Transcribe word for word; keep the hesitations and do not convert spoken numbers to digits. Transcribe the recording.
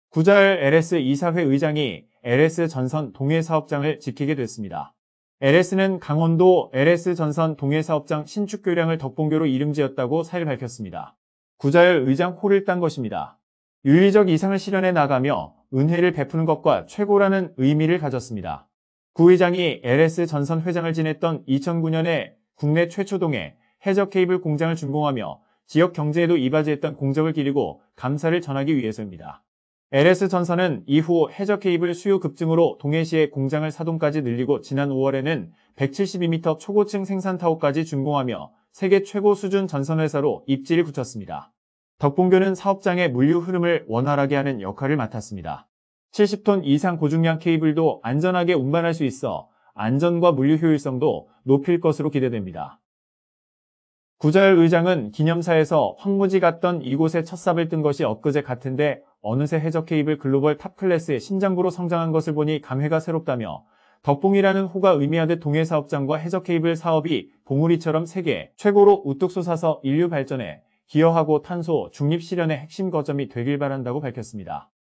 구자열 엘에스 이사회 의장이 엘에스 전선 동해 사업장을 지키게 됐습니다. 엘에스는 강원도 엘에스 전선 동해 사업장 신축 교량을 덕봉교로 이름 지었다고 사일 밝혔습니다. 구자열 의장 홀을 딴 것입니다. 윤리적 이상을 실현해 나가며 은혜를 베푸는 것과 최고라는 의미를 가졌습니다. 구 의장이 엘에스 전선 회장을 지냈던 이천구 년에 국내 최초 동해 해저 케이블 공장을 준공하며 지역 경제에도 이바지했던 공적을 기리고 감사를 전하기 위해서입니다. 엘에스 전선은 이후 해저 케이블 수요 급증으로 동해시의 공장을 사동까지 늘리고 지난 오월에는 백칠십이 미터 초고층 생산 타워까지 준공하며 세계 최고 수준 전선회사로 입지를 굳혔습니다. 덕봉교는 사업장의 물류 흐름을 원활하게 하는 역할을 맡았습니다. 칠십 톤 이상 고중량 케이블도 안전하게 운반할 수 있어 안전과 물류 효율성도 높일 것으로 기대됩니다. 구자열 의장은 기념사에서 황무지 같던 이곳에 첫 삽을 뜬 것이 엊그제 같은데 어느새 해저 케이블 글로벌 탑 클래스의 신장부로 성장한 것을 보니 감회가 새롭다며 덕봉이라는 호가 의미하듯 동해 사업장과 해저 케이블 사업이 봉우리처럼 세계 최고로 우뚝 솟아서 인류 발전에 기여하고 탄소 중립 실현의 핵심 거점이 되길 바란다고 밝혔습니다.